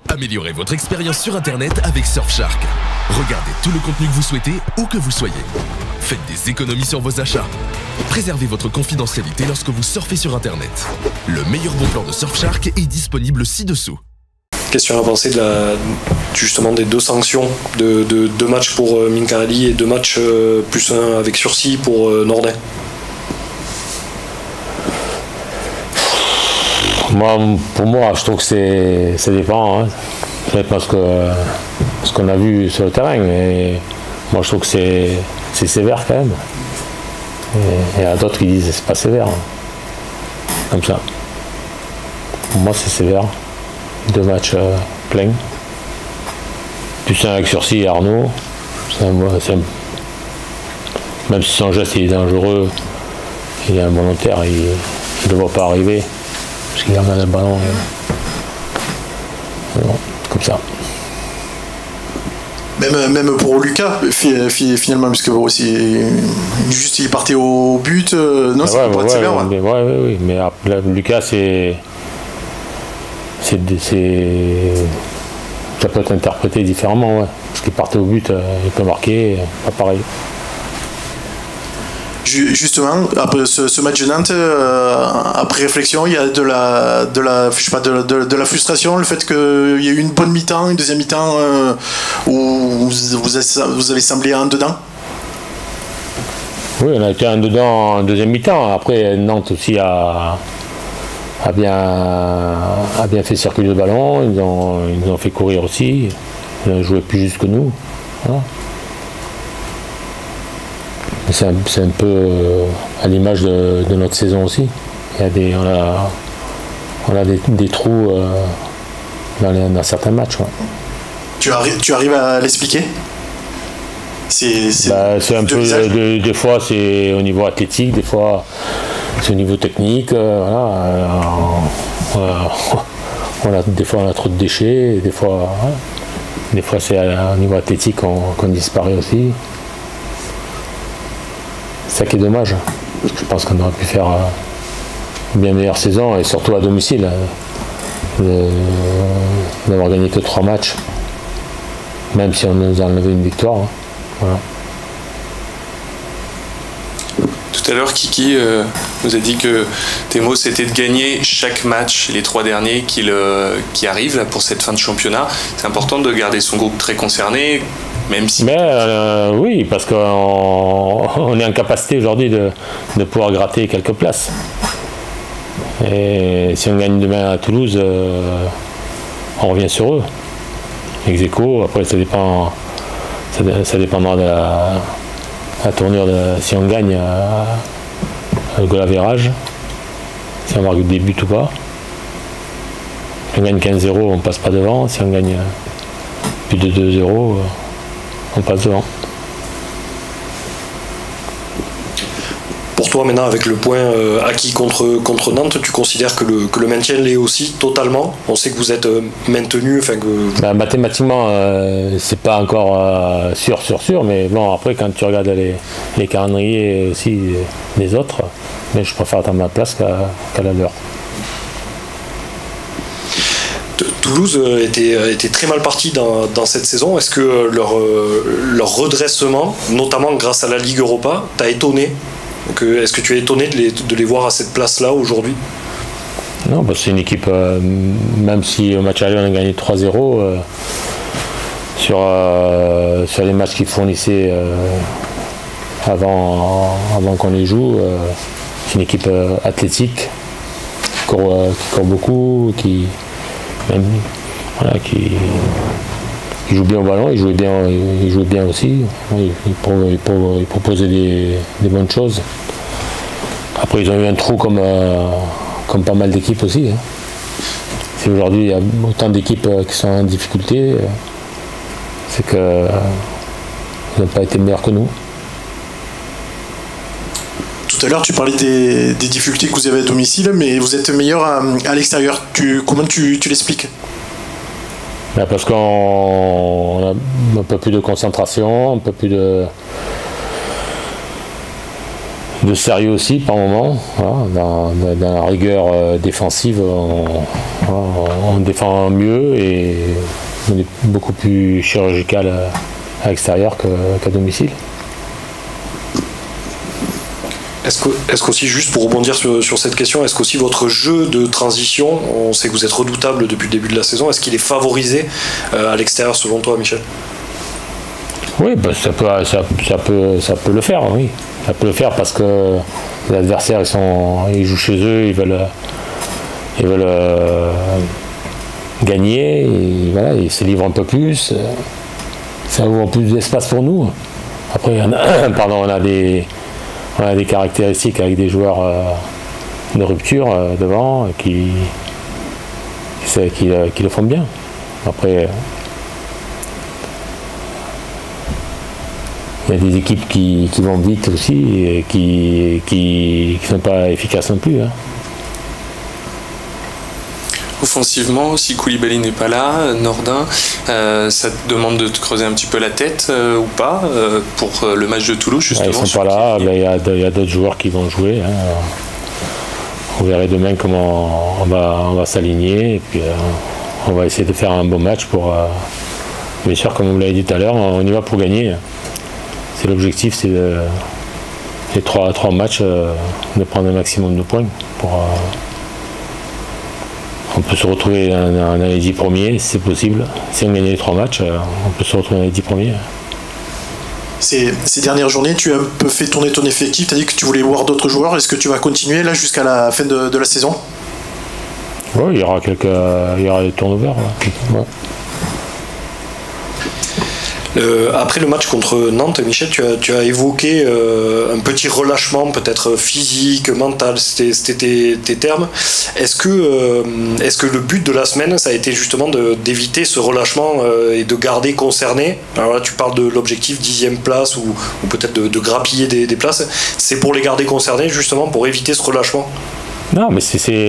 Améliorez votre expérience sur Internet avec Surfshark. Regardez tout le contenu que vous souhaitez, où que vous soyez. Faites des économies sur vos achats. Préservez votre confidentialité lorsque vous surfez sur Internet. Le meilleur bon plan de Surfshark est disponible ci-dessous. Qu'est-ce que tu en as pensé justement des 2 sanctions, de 2 matchs pour Minkali et 2 matchs plus un avec sursis pour Nordin? Pour moi, je trouve que ça dépend. Hein. Ça dépend ce qu'on a vu sur le terrain. Mais moi, je trouve que c'est sévère quand même. Et il y a d'autres qui disent que c'est pas sévère. Hein. Comme ça. Pour moi, c'est sévère. 2 matchs pleins. Plus un avec sursis et Arnaud. Même si son geste il est dangereux, il est involontaire, il ne doit pas arriver. Parce qu'il emmène le ballon. Non, comme ça. Même pour Lucas, finalement, parce que aussi, juste il partait au but, non, c'est pas sévère. Oui, mais après, Lucas, ça peut être interprété différemment, ouais. Parce qu'il partait au but, il peut marquer, pas pareil. Justement, après ce match de Nantes, après réflexion, il y a de la frustration, le fait qu'il y ait eu une bonne mi-temps, une deuxième mi-temps où vous avez semblé en dedans. Oui, on a été en dedans en deuxième mi-temps. Après, Nantes aussi a bien fait circuler le ballon, ils ont fait courir aussi, ils ont joué plus juste que nous. Voilà. C'est un peu à l'image de notre saison aussi. On a des trous dans certains matchs. Ouais. Tu arrives à l'expliquer? C'est un peu des fois c'est au niveau athlétique, des fois c'est au niveau technique. Des fois on a trop de déchets, des fois c'est au niveau athlétique qu'on disparaît aussi. C'est ça qui est dommage. Parce que je pense qu'on aurait pu faire une bien meilleure saison, et surtout à domicile. D'avoir gagné que 3 matchs, même si on nous a enlevé une victoire. Hein. Voilà. Tout à l'heure, Kiki nous a dit que tes mots c'était de gagner chaque match, les 3 derniers qui arrivent là, pour cette fin de championnat. C'est important de garder son groupe très concerné. Même si... oui, parce qu'on est en capacité aujourd'hui de pouvoir gratter quelques places. Et si on gagne demain à Toulouse, on revient sur eux. Ex-aequo, après ça dépendra de la tournure si on gagne le goal average, si on marque des buts ou pas. Si on gagne 15-0, on passe pas devant. Si on gagne plus de 2-0, on passe devant. Pour toi maintenant, avec le point acquis contre Nantes, tu considères que le maintien l'est aussi totalement? On sait que vous êtes maintenu, mathématiquement c'est pas encore sûr, mais bon, après quand tu regardes les calendriers aussi des autres, mais je préfère attendre ma place qu'à la leur. Toulouse était très mal parti dans cette saison. Est-ce que leur redressement, notamment grâce à la Ligue Europa, t'a étonné? Est-ce que tu es étonné de les voir à cette place-là aujourd'hui? Non, c'est une équipe, même si au match aller on a gagné 3-0, sur les matchs qu'ils fournissaient avant qu'on les joue, c'est une équipe athlétique, qui court beaucoup, qui joue bien au ballon, il jouait bien aussi, il proposait des bonnes choses. Après ils ont eu un trou comme pas mal d'équipes aussi. Hein. Si aujourd'hui il y a autant d'équipes qui sont en difficulté, c'est qu'ils n'ont pas été meilleurs que nous. Tout à l'heure, tu parlais des difficultés que vous avez à domicile, mais vous êtes meilleur à l'extérieur. Comment tu l'expliques? Parce qu'on a un peu plus de concentration, un peu plus de sérieux aussi par moment. Voilà, dans la rigueur défensive, on défend mieux et on est beaucoup plus chirurgical à l'extérieur qu'à domicile. Est-ce qu'aussi, juste pour rebondir sur cette question, est-ce qu'aussi votre jeu de transition, on sait que vous êtes redoutable depuis le début de la saison, est-ce qu'il est favorisé à l'extérieur selon toi, Michel? Oui, bah, ça peut le faire, oui. Ça peut le faire parce que les adversaires ils jouent chez eux, ils veulent gagner, et voilà, ils se livrent un peu plus, ça ouvre plus d'espace pour nous. Après, on a des caractéristiques avec des joueurs de rupture devant qui le font bien. Après, il y a des équipes qui vont vite aussi et qui ne sont pas efficaces non plus. Hein. Offensivement, si Koulibaly n'est pas là, Nordin, ça te demande de te creuser un petit peu la tête ou pas pour le match de Toulouse justement. Ils ne sont pas là, il y a d'autres joueurs qui vont jouer. Hein. On verra demain comment on va s'aligner et puis on va essayer de faire un bon match pour. Bien sûr, comme vous l'avez dit tout à l'heure, on y va pour gagner. C'est l'objectif, c'est les trois matchs de prendre un maximum de points pour. On peut se retrouver dans les 10 premiers, si c'est possible. Si on gagne les 3 matchs, on peut se retrouver dans les 10 premiers. Ces dernières journées, tu as un peu fait tourner ton effectif, tu as dit que tu voulais voir d'autres joueurs. Est-ce que tu vas continuer là jusqu'à la fin de la saison? Oui, il y aura des turnovers. Ouais. Après le match contre Nantes, Michel, tu as évoqué un petit relâchement, peut-être physique, mental, c'était tes termes. Est-ce que le but de la semaine, ça a été justement d'éviter ce relâchement et de garder concerné? Alors là, tu parles de l'objectif 10e place ou peut-être de grappiller des places. C'est pour les garder concernés, justement, pour éviter ce relâchement? Non, mais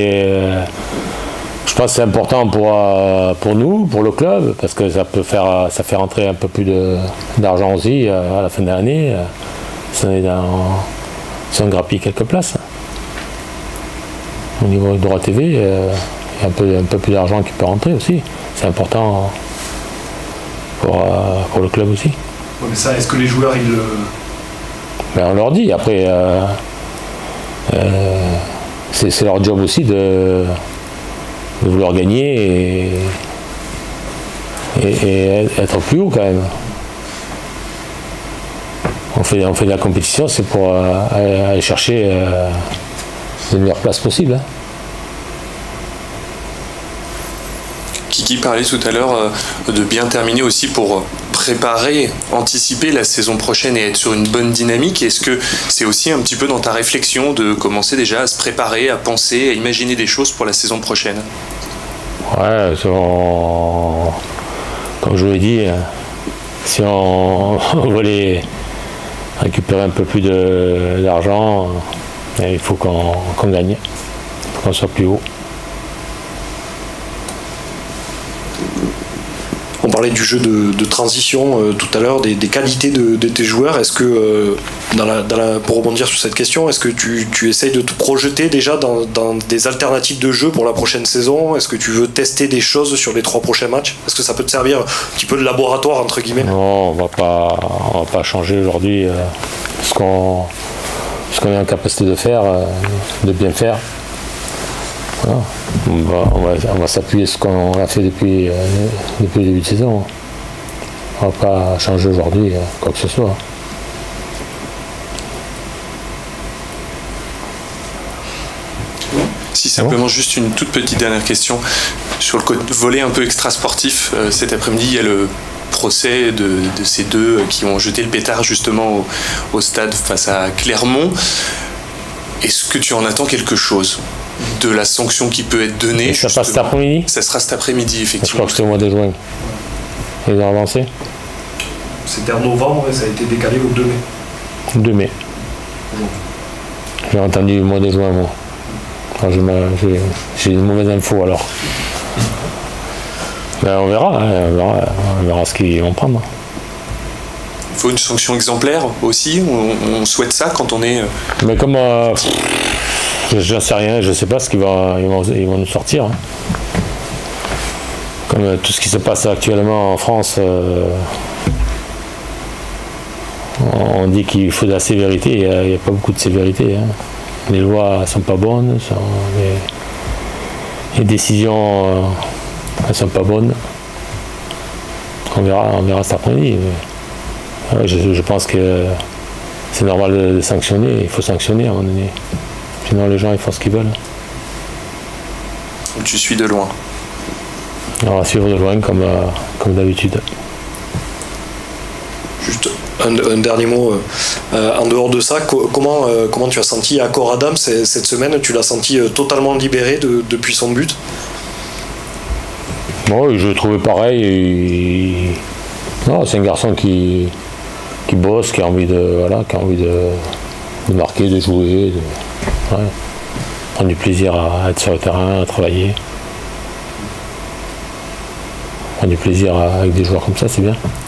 je pense que c'est important pour nous, pour le club, parce que ça fait rentrer un peu plus d'argent aussi à la fin de l'année. Si on grappille quelques places. Au niveau de droit TV, il y a un peu plus d'argent qui peut rentrer aussi. C'est important pour le club aussi. Ouais, mais ça, est-ce que les joueurs, ils le... Ben, on leur dit, après, c'est leur job aussi de vouloir gagner et être plus haut quand même. On fait de la compétition, c'est pour aller chercher les meilleures places possibles. Hein. Kiki parlait tout à l'heure de bien terminer aussi pour préparer, anticiper la saison prochaine et être sur une bonne dynamique. Est-ce que c'est aussi un petit peu dans ta réflexion de commencer déjà à se préparer, à penser, à imaginer des choses pour la saison prochaine? Ouais, comme je vous l'ai dit, si on voulait récupérer un peu plus d'argent, il faut qu'on gagne, il faut qu'on soit plus haut. On parlait du jeu de transition tout à l'heure, des qualités de tes joueurs. Est-ce que, pour rebondir sur cette question, est-ce que tu essayes de te projeter déjà dans des alternatives de jeu pour la prochaine saison? Est-ce que tu veux tester des choses sur les 3 prochains matchs? Est-ce que ça peut te servir un petit peu de laboratoire, entre guillemets? Non, on va pas changer aujourd'hui ce qu'on est en capacité de faire, de bien faire. Voilà. On va s'appuyer sur ce qu'on a fait depuis le début de saison. On ne va pas changer aujourd'hui quoi que ce soit. Si simplement juste une toute petite dernière question sur le volet un peu extra-sportif. Cet après-midi, il y a le procès de ces deux qui ont jeté le pétard justement au stade face à Clermont. Est-ce que tu en attends quelque chose de la sanction qui peut être donnée? Et ça passe cet après-midi? Ça sera cet après-midi, effectivement. Je crois que c'est au mois de juin. Ils ont avancé? C'était en novembre et ça a été décalé au 2 mai. 2 mai. J'ai entendu le mois de juin, moi. J'ai une mauvaise info alors. Ben, on verra, hein, on verra ce qu'ils vont prendre. Il faut une sanction exemplaire aussi, on souhaite ça quand on est... Mais comme je ne sais rien, je ne sais pas ce qu'ils vont nous sortir. Hein. comme tout ce qui se passe actuellement en France, on dit qu'il faut de la sévérité, il n'y a pas beaucoup de sévérité. Hein. Les lois ne sont pas bonnes, les décisions ne sont pas bonnes. On verra cet après-midi. Je pense que c'est normal de sanctionner, il faut sanctionner à un moment donné. Sinon les gens ils font ce qu'ils veulent. Tu suis de loin. On va suivre de loin comme d'habitude. Juste un dernier mot. En dehors de ça, comment tu as senti Akor Adam cette semaine? Tu l'as senti totalement libéré depuis son but? Oui, je le trouvais pareil. Non, c'est un garçon qui bosse, qui a envie de marquer, de jouer, prendre du plaisir à être sur le terrain, à travailler. Prendre du plaisir avec des joueurs comme ça, c'est bien.